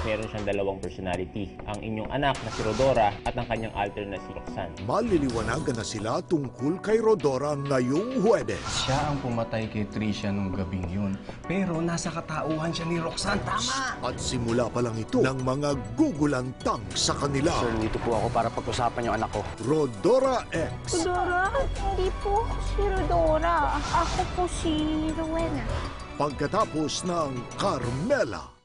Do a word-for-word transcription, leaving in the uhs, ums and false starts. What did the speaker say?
meron siyang dalawang personality. Ang inyong anak na si Rodora at ang kanyang alter na si Roxanne. Maliliwanagan na sila tungkol kay Rodora ngayong Huwebes. Siya ang pumatay kay Tricia nung gabing yun. Pero nasa katauhan siya ni Roxanne. Tama! At simula pa lang ito ng mga gugulantang sa kanila. Sir, dito po ako para pag-usapan yung anak ko. Rodora X. Rodora? Hindi po ako si Rodora. Ako po si Rowena. Pagkatapos ng Carmela.